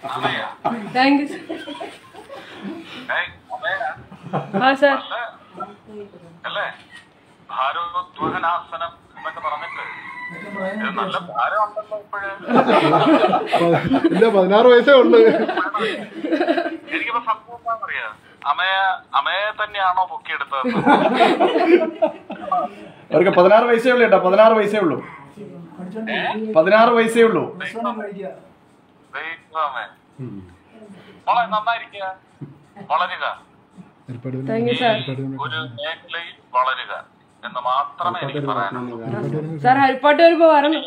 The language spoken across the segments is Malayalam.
താങ്ക് യു ആ സാർ. അല്ലേ ഭാരോദ്വഹനാസനം എന്നൊക്കെ പറഞ്ഞിട്ട് നല്ല ഭാരം ഉണ്ടല്ലോ ഇപ്പോഴേ. ഇല്ല 16 വയസ്സേ ഉള്ളു. എനിക്കിപ്പോ സംഭവം എന്താണെന്നറിയാ, അമ്മയെ തന്നെയാണോ പൊക്കിയെടുത്തത്? അവർക്ക് 16 വയസ്സേ ഉള്ളൂ കേട്ടോ. 16 വയസ്സേ ഉള്ളൂ. 16 വയസ്സേ ഉള്ളൂ. മോളെ നന്നായിരിക്കുക, വളരുക, താങ്ക് യു സാർ. ഒരു മേഖലയിൽ വളരുക എന്ന് മാത്രമേ എനിക്ക് പറയാനുള്ളൂ. സാർ ഹരിപ്പാട്ട് വരുമ്പോ വരണം.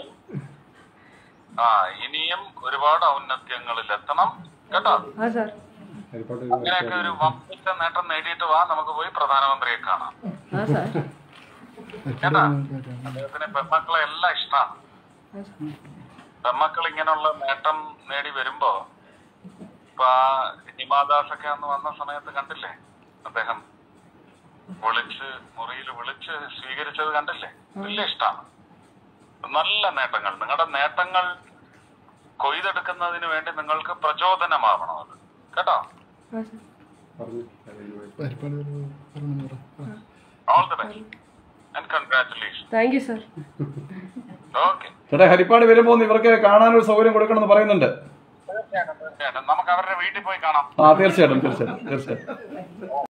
ഇനിയും ഒരുപാട് ഔന്നത്യങ്ങളിൽ എത്തണം കേട്ടോ. ആ സാർ. അങ്ങനെയൊക്കെ ഒരു വമ്പിച്ച നേട്ടം നേടിയിട്ട് വാ, നമുക്ക് പോയി പ്രധാനമന്ത്രിയെ കാണാം ആ സാർ. കേട്ടാ. അദ്ദേഹത്തിന് പെൺമക്കളെ എല്ലാം ഇഷ്ടമാണ്. പെൺമക്കൾ ഇങ്ങനെയുള്ള നേട്ടം നേടി വരുമ്പോ ഇപ്പൊ ഹിമാദാസൊക്കെ അന്ന് വന്ന സമയത്ത് കണ്ടില്ലേ, അദ്ദേഹം മുറിയിൽ വിളിച്ച് സ്വീകരിച്ചത് കണ്ടില്ലേ? വലിയ ഇഷ്ടമാണ്. നല്ല നേട്ടങ്ങൾ, നിങ്ങളുടെ നേട്ടങ്ങൾ കൊയ്തെടുക്കുന്നതിന് വേണ്ടി നിങ്ങൾക്ക് പ്രചോദനമാവണം അത് കേട്ടോ. All the best and congratulation. Thank you sir. Okay ചേട്ടാ, ഹരിപ്പാട് വരുമ്പോ ഇവർക്ക് കാണാനൊരു സൗകര്യം കൊടുക്കണമെന്ന് പറയുന്നുണ്ട്. തീർച്ചയായിട്ടും നമുക്ക് അവരുടെ വീട്ടിൽ പോയി കാണാം. തീർച്ചയായിട്ടും തീർച്ചയായിട്ടും തീർച്ചയായിട്ടും.